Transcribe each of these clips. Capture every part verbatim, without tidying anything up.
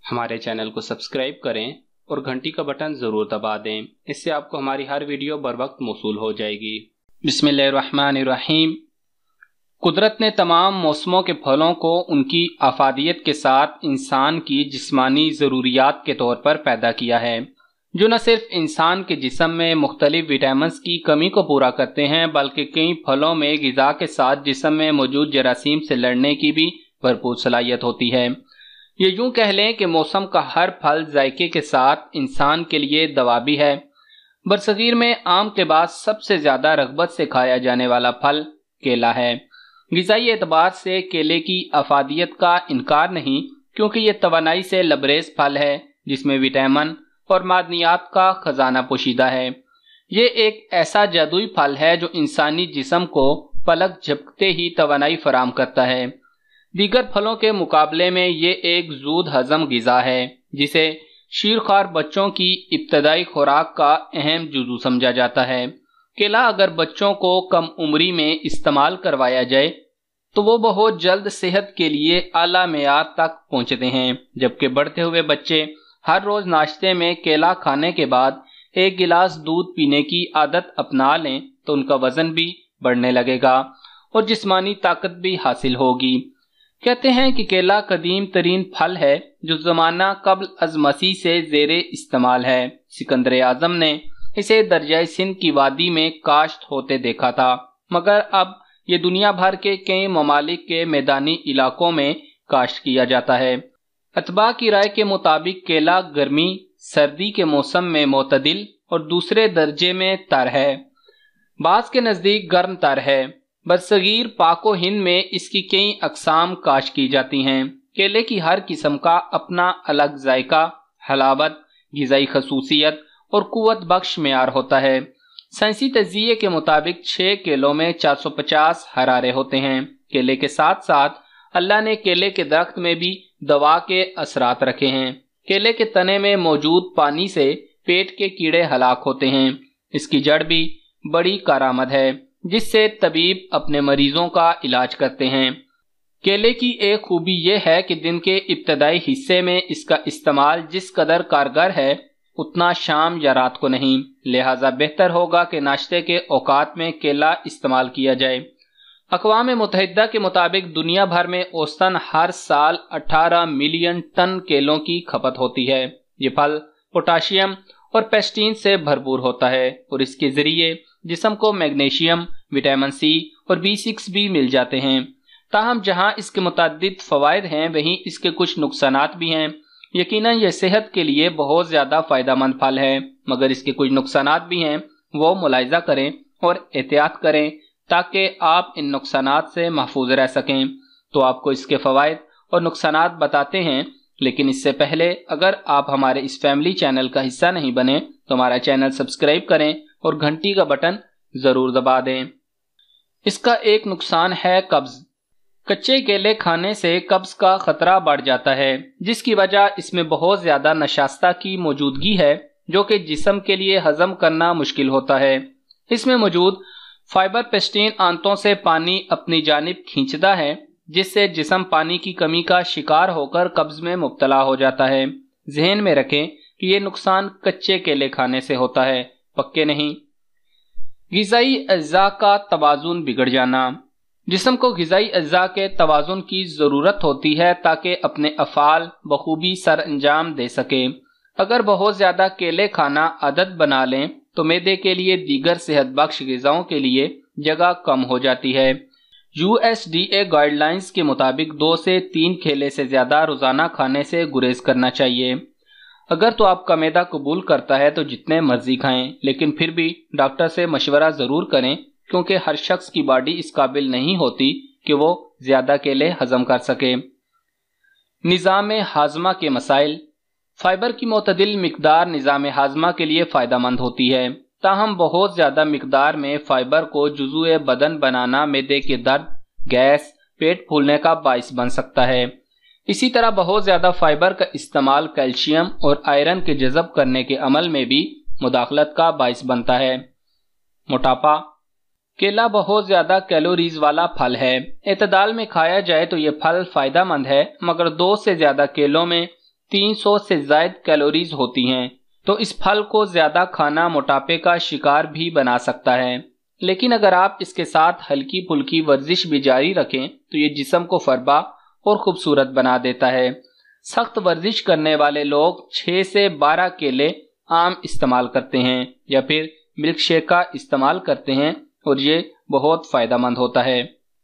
हमारे चैनल को सब्सक्राइब करें और घंटी का बटन ज़रूर दबा दें, इससे आपको हमारी हर वीडियो बर वक्त मौसूल हो जाएगी। बिस्मिल्लाहिर्रहमानिर्रहीम। कुदरत ने तमाम मौसमों के फलों को उनकी आफादियत के साथ इंसान की जिस्मानी ज़रूरियात के तौर पर पैदा किया है, जो न सिर्फ इंसान के जिस्म में मुख्तलिफ विटामिन्स की कमी को पूरा करते हैं, बल्कि कई फलों में ग़िज़ा के साथ जिस्म में मौजूद जरासीम से लड़ने की भी भरपूर सलाहियत होती है। ये यूं कह लें कि मौसम का हर फल जायके के साथ इंसान के लिए दवा भी है। बरसगीर में आम के बाद सबसे ज़्यादा रग़बत से खाया जाने वाला फल केला है। ग़िज़ाई एतबार से केले की अफादियत का इनकार नहीं, क्योंकि ये तवानाई से लबरेज फल है जिसमें विटामिन और मादनियात का खजाना पोशीदा है। ये एक ऐसा जादुई फल है जो इंसानी जिस्म को पलक झपकते ही तवानाई फराम करता है। दीगर फलों के मुकाबले में ये एक ज़ूद हज़म ग़िज़ा है, जिसे शीरख्वार बच्चों की इब्तदाई खुराक का अहम जुज़ू समझा जाता है। केला अगर बच्चों को कम उम्री में इस्तेमाल करवाया जाए तो वो बहुत जल्द सेहत के लिए आला मेयार तक पहुँचते हैं, जबकि बढ़ते हुए बच्चे हर रोज़ नाश्ते में केला खाने के बाद एक गिलास दूध पीने की आदत अपना लें तो उनका वज़न भी बढ़ने लगेगा और जिस्मानी ताकत भी हासिल होगी। कहते हैं कि केला कदीम तरीन फल है जो ज़माना कब्ल अज़ मसीह से ज़ेरे इस्तेमाल है। सिकंदर आज़म ने इसे दरियाए सिंध की वादी में काश्त होते देखा था, मगर अब ये दुनिया भर के कई ममालिक के मैदानी इलाकों में काश्त किया जाता है। अतबा की राय के मुताबिक केला गर्मी सर्दी के मौसम में मोतदिल और दूसरे दर्जे में तर है, बाज़ के नज़दीक गर्म तर है। बरसगीर पाको हिंद में इसकी कई अक़साम काश्त की जाती हैं। केले की हर किस्म का अपना अलग जायका, हलावत, ग़िज़ाई खसूसियत और कुव्वत बख्श मेयार होता है। साइंसी तज्ज़िये के मुताबिक छः केलों में चार सौ पचास हरारे होते हैं। केले के साथ साथ अल्लाह ने केले के दरख्त में भी दवा के असरात रखे हैं। केले के तने में मौजूद पानी से पेट के कीड़े हलाक होते हैं। इसकी जड़ भी बड़ी कारामद है, जिससे तबीब अपने मरीजों का इलाज करते हैं। केले की एक खूबी यह है कि दिन के इब्तदाई हिस्से में इसका इस्तेमाल जिस कदर कारगर है उतना शाम या रात को नहीं, लिहाजा बेहतर होगा कि नाश्ते के औकात में केला इस्तेमाल किया जाए। अक़वाम मुत्तहिदा के मुताबिक दुनिया भर में औसतन हर साल अठारह मिलियन टन केलों की खपत होती है। ये फल पोटाशियम और पेस्टीन से भरपूर होता है और इसके ज़रिए जिस्म को मैग्नीशियम, विटामिन सी और बी सिक्स भी मिल जाते हैं। ताहम जहाँ इसके मुतअद्दिद फ़वाइद हैं, वहीं इसके कुछ नुकसानात भी हैं। यकीनन यह सेहत के लिए बहुत ज़्यादा फ़ायदेमंद फल है, मगर इसके कुछ नुकसानात भी हैं, वो मुलाहिज़ा करें और एहतियात करें ताकि आप इन नुकसानात से महफूज रह सकें। तो आपको इसके फ़वाइद और नुकसानात बताते हैं, लेकिन इससे पहले अगर आप हमारे इस फैमिली चैनल का हिस्सा नहीं बने तो हमारा चैनल सब्सक्राइब करें और घंटी का बटन ज़रूर दबा दें। इसका एक नुकसान है कब्ज़। कच्चे केले खाने से कब्ज़ का ख़तरा बढ़ जाता है, जिसकी वजह इसमें बहुत ज़्यादा नशास्ता की मौजूदगी है, जो कि जिस्म के लिए हज़म करना मुश्किल होता है। इसमें मौजूद फाइबर पेस्टीन आंतों से पानी अपनी जानिब खींचता है, जिससे जिस्म पानी की कमी का शिकार होकर कब्ज़ में मुब्तला हो जाता है। ज़हन में रखें कि ये नुकसान कच्चे केले खाने से होता है, पक्के नहीं। ग़िज़ाई अज़्ज़ा का तवाज़ुन बिगड़ जाना। जिस्म को ग़िज़ाई अज़्ज़ा के तवाज़ुन की ज़रूरत होती है ताकि अपने अफ़ाल बखूबी सर अंजाम दे सके। अगर बहुत ज़्यादा केले खाना आदत बना लें तो मैदे के लिए दीगर सेहत बख्श ग़िज़ाओं के लिए जगह कम हो जाती है। U S D A guidelines के मुताबिक दो से तीन केले से ज़्यादा रोज़ाना खाने से गुरेज करना चाहिए। अगर तो आपका मैदा कबूल करता है तो जितने मर्जी खाएं, लेकिन फिर भी डॉक्टर से मशवरा ज़रूर करें, क्योंकि हर शख्स की बॉडी इस काबिल नहीं होती कि वो ज़्यादा केले हज़म कर सके। निज़ाम हाज़मा के मसाइल। फ़ाइबर की मोतदिल मिकदार निज़ाम हाज़मा के लिए फ़ायदेमंद होती है, ताहम बहुत ज़्यादा मिकदार में फ़ाइबर को जुज़ुए बदन बनाना मैदे के दर्द, गैस, पेट फूलने का बाइस बन सकता है। इसी तरह बहुत ज़्यादा फ़ाइबर का इस्तेमाल कैल्शियम और आयरन के जज़ब करने के अमल में भी मुदाखलत का बाइस बनता है। मोटापा। केला बहुत ज़्यादा कैलोरीज वाला फल है। एतदाल में खाया जाए तो ये फल फ़ायदेमंद है, मगर दो से ज़्यादा केलों में तीन सौ से ज़ायद कैलोरीज होती हैं, तो इस फल को ज़्यादा खाना मोटापे का शिकार भी बना सकता है। लेकिन अगर आप इसके साथ हल्की फुल्की वर्जिश भी जारी रखें तो ये जिस्म को फरबा और खूबसूरत बना देता है। सख्त वर्जिश करने वाले लोग छह से बारह केले आम इस्तेमाल करते हैं या फिर मिल्क शेक का इस्तेमाल करते हैं और ये बहुत फ़ायदेमंद होता है।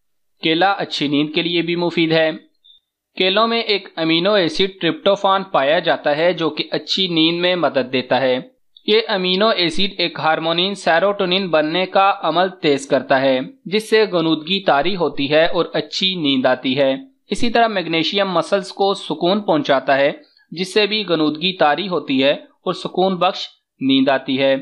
केला अच्छी नींद के लिए भी मुफीद है। केलों में एक अमीनो एसिड ट्रिप्टोफान पाया जाता है जो कि अच्छी नींद में मदद देता है। ये अमीनो एसिड एक हार्मोनिन सेरोटोनिन बनने का अमल तेज करता है जिससे गनुदगी तारी होती है और अच्छी नींद आती है। इसी तरह मैग्नीशियम मसल्स को सुकून पहुंचाता है जिससे भी गनुदगी तारी होती है और सुकून बख्श नींद आती है।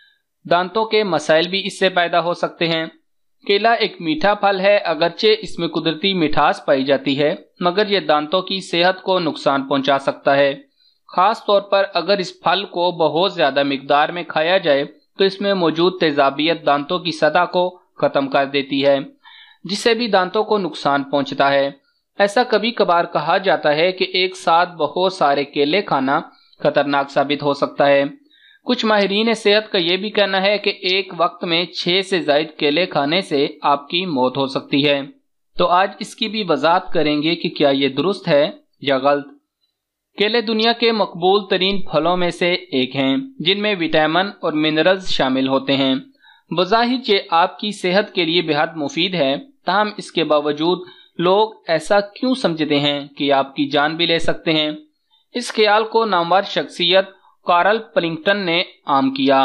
दांतों के मसाइल भी इससे पैदा हो सकते हैं। केला एक मीठा फल है, अगरचे इसमें कुदरती मिठास पाई जाती है, मगर यह दांतों की सेहत को नुकसान पहुंचा सकता है। खास तौर पर अगर इस फल को बहुत ज्यादा मिकदार में खाया जाए तो इसमें मौजूद तेजाबियत दांतों की सतह को खत्म कर देती है जिससे भी दांतों को नुकसान पहुंचता है। ऐसा कभी कभार कहा जाता है कि एक साथ बहुत सारे केले खाना खतरनाक साबित हो सकता है। कुछ माहिरीन सेहत का यह भी कहना है कि एक वक्त में छह से ज़ायद केले खाने से आपकी मौत हो सकती है। तो आज इसकी भी वजाहत करेंगे कि क्या ये दुरुस्त है या गलत। केले दुनिया के मकबूल तरीन फलों में से एक हैं जिनमें विटामिन और मिनरल्स शामिल होते हैं। बज़ाहिर ये आपकी सेहत के लिए बेहद मुफीद है, ताहम इसके बावजूद लोग ऐसा क्यों समझते हैं कि आपकी जान भी ले सकते हैं। इस ख्याल को नामवर शख्सियत कार्ल पलिंगटन ने आम किया।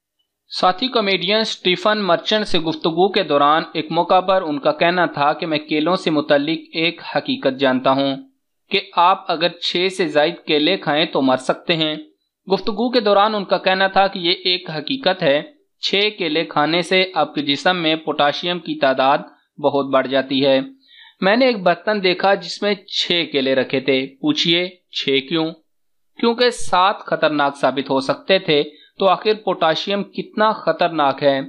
साथी कॉमेडियन टिफिन मर्चेंट से गुफ्तगू के दौरान एक मौका पर उनका कहना था कि मैं केलों से मुतल्लिक एक हकीकत जानता हूँ कि आप अगर छह से ज़ायद केले खाएं तो मर सकते हैं। गुफ्तगू के दौरान उनका कहना था कि ये एक हकीकत है, छह केले खाने से आपके जिस्म में पोटाशियम की तादाद बहुत बढ़ जाती है। मैंने एक बर्तन देखा जिसमें छह केले रखे थे। पूछिए छह क्यों? क्योंकि सात खतरनाक साबित हो सकते थे, तो आखिर पोटाशियम कितना खतरनाक है।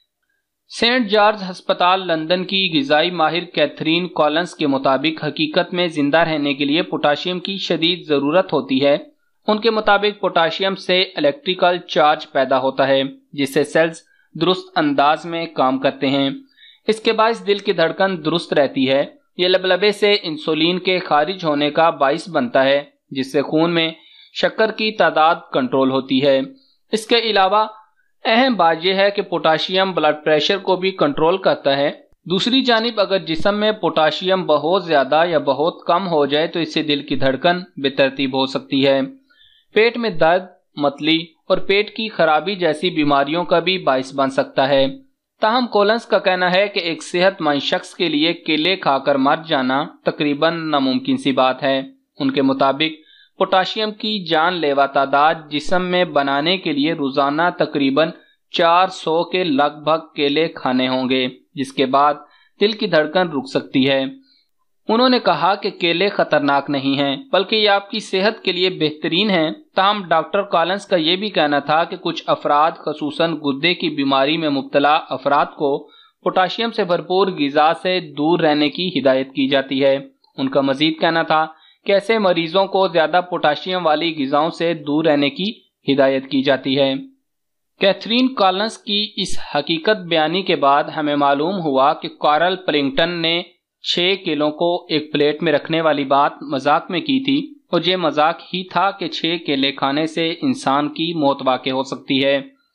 सेंट जॉर्ज अस्पताल लंदन की ग़िज़ाई माहिर कैथरीन कॉलन्स के मुताबिक हकीकत में जिंदा रहने के लिए पोटाशियम की शदीद ज़रूरत होती है। उनके मुताबिक पोटाशियम से इलेक्ट्रिकल चार्ज पैदा होता है जिससे सेल्स दुरुस्त अंदाज में काम करते हैं। इसके बायस दिल की धड़कन दुरुस्त रहती है। ये लबलबे से इंसुलिन के खारिज होने का बायस बनता है जिससे खून में शक्कर की तादाद कंट्रोल होती है। इसके अलावा अहम बात यह है कि पोटाशियम ब्लड प्रेशर को भी कंट्रोल करता है। दूसरी जानिब अगर जिस्म में पोटाशियम बहुत ज़्यादा या बहुत कम हो जाए तो इससे दिल की धड़कन बेतरतीब हो सकती है। पेट में दर्द, मतली और पेट की खराबी जैसी बीमारियों का भी बायस बन सकता है। ताहम कॉलन्स का कहना है कि एक सेहतमंद शख्स के लिए केले खाकर मर जाना तकरीबन नामुमकिन सी बात है। उनके मुताबिक पोटाशियम की जानलेवा तादाद जिस्म में बनाने के लिए रोजाना तकरीबन चार सौ के लगभग केले खाने होंगे, जिसके बाद दिल की धड़कन रुक सकती है। उन्होंने कहा कि केले खतरनाक नहीं हैं, बल्कि ये आपकी सेहत के लिए बेहतरीन हैं। ताहम डॉक्टर कॉलन्स का ये भी कहना था कि कुछ अफराद, खसूसन गुर्दे की बीमारी में मुब्तला अफराद को पोटाशियम से भरपूर ग़िज़ा से दूर रहने की हिदायत की जाती है। उनका मजीद कहना था कि ऐसे मरीजों को ज्यादा पोटाशियम वाली ग़िज़ाओं से दूर रहने की हिदायत की जाती है। कैथरीन कॉलन्स की इस हकीकत बयानी के बाद हमें मालूम हुआ कि कार्ल पलिंगटन ने छह केलों को एक प्लेट में रखने वाली बात मजाक में की थी और ये मजाक ही था कि छह केले खाने से इंसान की मौत वाक़ हो सकती है।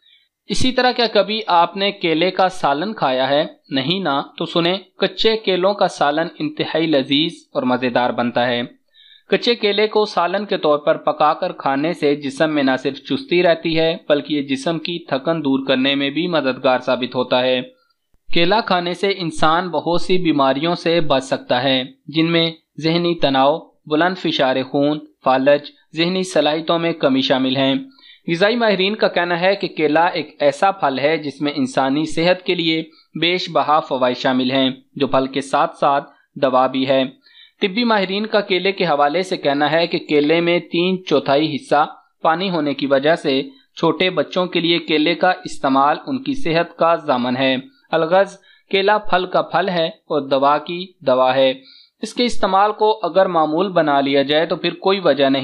इसी तरह क्या कभी आपने केले का सालन खाया है? नहीं ना? तो सुने, कच्चे केलों का सालन इंतहाई लजीज और मज़ेदार बनता है। कच्चे केले को सालन के तौर पर पकाकर खाने से जिस्म में न सिर्फ चुस्ती रहती है बल्कि ये जिस्म की थकन दूर करने में भी मददगार साबित होता है। केला खाने से इंसान बहुत सी बीमारियों से बच सकता है जिनमें जहनी तनाव, बुलंद फिशार खून, फालज, जहनी सलाहियतों में कमी शामिल हैं। ग़िज़ाई माहिरीन का कहना है कि केला एक ऐसा फल है जिसमें इंसानी सेहत के लिए बेशबहा फ़वाइद शामिल हैं, जो फल के साथ साथ दवा भी है। तिब्बी माहिरीन का केले के हवाले से कहना है कि केले में तीन चौथाई हिस्सा पानी होने की वजह से छोटे बच्चों के लिए केले का इस्तेमाल उनकी सेहत का ज़ामन है। अलगज़ केला फल का फल है और दवा की दवा है। इसके इस्तेमाल को अगर मामूल बना लिया जाए तो फिर कोई वजह नहीं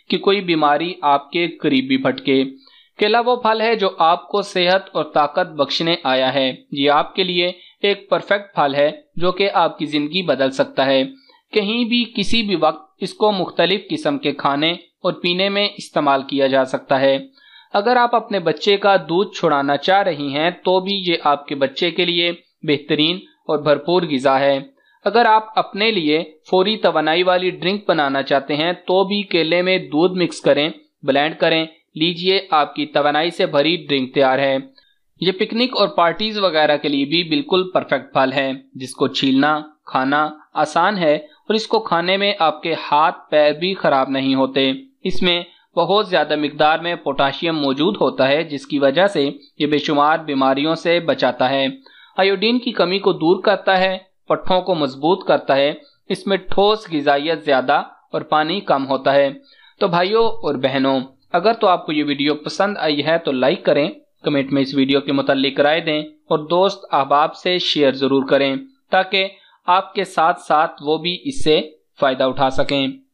کہ کوئی بیماری آپ کے قریب بھی پھٹکے۔ کیلا وہ پھل ہے جو آپ کو صحت اور طاقت بخشنے آیا ہے۔ یہ آپ کے لیے ایک پرفیکٹ پھل ہے جو کہ آپ کی زندگی بدل سکتا ہے۔ کہیں بھی کسی بھی وقت اس کو مختلف قسم کے کھانے اور پینے میں استعمال کیا جا سکتا ہے۔ اگر آپ اپنے بچے کا دودھ چھڑانا چاہ رہی ہیں تو بھی یہ آپ کے بچے کے لیے بہترین اور بھرپور غذا ہے۔ اگر آپ اپنے لیے فوری توانائی والی ڈرنک بنانا چاہتے ہیں تو بھی کیلے میں دودھ مکس کریں، بلینڈ کریں، لیجئے آپ کی توانائی سے بھری ڈرنک تیار ہے۔ یہ پکنک اور پارٹیز وغیرہ کے لیے بھی بالکل پرفیکٹ پھل ہے جس کو چھیلنا، کھانا آسان ہے اور اس کو کھانے میں آپ کے ہاتھ پیر بھی خراب نہیں ہوتے۔ اس میں بہت زیادہ مقدار میں پوٹاشیم موجود ہوتا ہے جس کی وجہ سے یہ بے شمار بیماریوں سے بچاتا ہے۔ آیوڈین کی کمی کو دور کرتا ہے، پٹھوں کو مضبوط کرتا ہے، اس میں ٹھوس غذائیت زیادہ اور پانی کم ہوتا ہے۔ تو بھائیوں اور بہنوں، اگر تو آپ کو یہ ویڈیو پسند آئی ہے تو لائک کریں، کمنٹ میں اس ویڈیو کے متعلق رائے دیں اور دوست احباب سے شیئر ضرور کریں تاکہ آپ کے ساتھ ساتھ وہ بھی اس سے فائدہ اٹھا سکیں۔